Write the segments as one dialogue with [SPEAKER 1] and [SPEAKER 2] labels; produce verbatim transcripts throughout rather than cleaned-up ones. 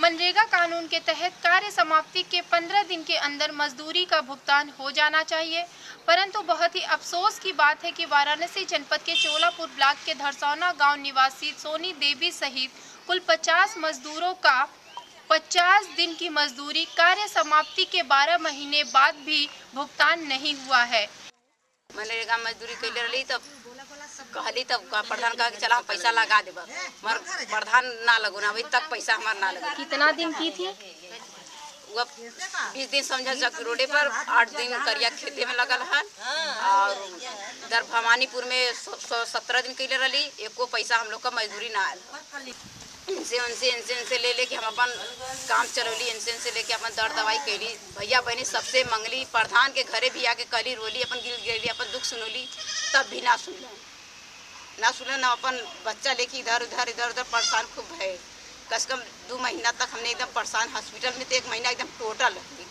[SPEAKER 1] मनरेगा कानून के तहत कार्य समाप्ति के पंद्रह दिन के अंदर मजदूरी का भुगतान हो जाना चाहिए, परंतु बहुत ही अफसोस की बात है कि वाराणसी जनपद के चोलापुर ब्लॉक के धरसौना गांव निवासी सोनी देवी सहित कुल पचास मजदूरों का पचास दिन की मजदूरी कार्य समाप्ति के बारह महीने बाद भी भुगतान नहीं हुआ है।
[SPEAKER 2] मनरेगा मजदूरी कैले रही तब कहली तब प्रधान कहा कि चला हम पैसा लगा देब, मगर प्रधान ना लगो ना, अभी तक पैसा हमारा ना लगा।
[SPEAKER 1] कितना दिन की थी?
[SPEAKER 2] वो बीस दिन समझ जग रोडे पर, आठ दिन करिया खेते में लगल है और इधर भवानीपुर में सत्रह दिन कैले रही, एको पैसा हम लोग का मजदूरी ना आयल। इनसे उनसे इनसे इनसे ले लेके हम अपन काम चलौली, इनसे इनसे लेके अपन दर्द दवाई कैली, भैया बहनी सबसे मंगली, प्रधान के घरे भी आके कली रोली, अपन गिर गिरली, अपन दुख सुनोली, तब भी ना सुनल ना सुनल ना अपन बच्चा लेके इधर उधर इधर उधर परेशान खूब भय। कम से कम दो महीना तक हमने एकदम परेशान, हॉस्पिटल में तो एक महीना एकदम टोटल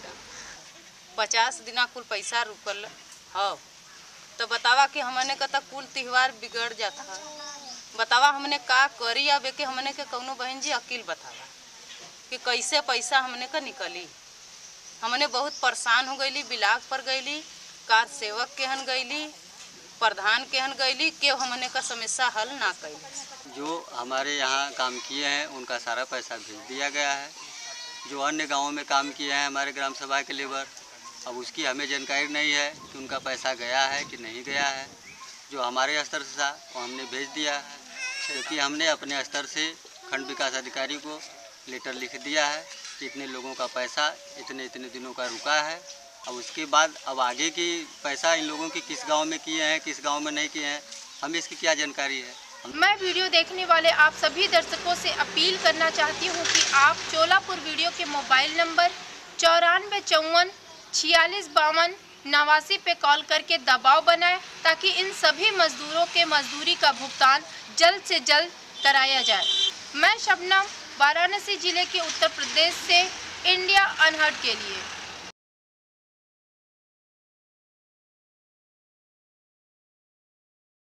[SPEAKER 2] एकदम
[SPEAKER 3] पचास दिना कुल पैसा रुकल हो, तो बतावा कि हमने का तो कुल त्यौहार बिगड़ जाता है। बतावा हमने का करी, अब के हमने के कौनो बहन जी अकील बतावा कि कैसे पैसा हमने का निकली। हमने बहुत परेशान हो गईली, बिलाक पर गईली, कार सेवक केहन गईली, प्रधान केहन गईली, के हमने का समस्या हल ना कैली।
[SPEAKER 4] जो हमारे यहाँ काम किए हैं उनका सारा पैसा भेज दिया गया है। जो अन्य गाँवों में काम किए हैं हमारे ग्राम सभा के लेबर, अब उसकी हमें जानकारी नहीं है कि उनका पैसा गया है कि नहीं गया है। जो हमारे स्तर से था वो हमने भेज दिया है, क्योंकि हमने अपने स्तर से खंड विकास अधिकारी को लेटर लिख दिया है कि इतने लोगों का पैसा इतने इतने दिनों का रुका है। अब उसके बाद अब आगे की पैसा इन लोगों की किस गांव में किए हैं किस गांव में नहीं किए हैं, हमें इसकी क्या जानकारी है।
[SPEAKER 1] मैं वीडियो देखने वाले आप सभी दर्शकों से अपील करना चाहती हूँ कि आप चोलापुर वीडियो के मोबाइल नंबर चौरानवे चौवन छियालीस बावन नवासी पे कॉल करके दबाव बनाएं, ताकि इन सभी मजदूरों के मजदूरी का भुगतान जल्द से जल्द कराया जाए। मैं शबनम, वाराणसी जिले के उत्तर प्रदेश से इंडिया अनहर्ड के लिए।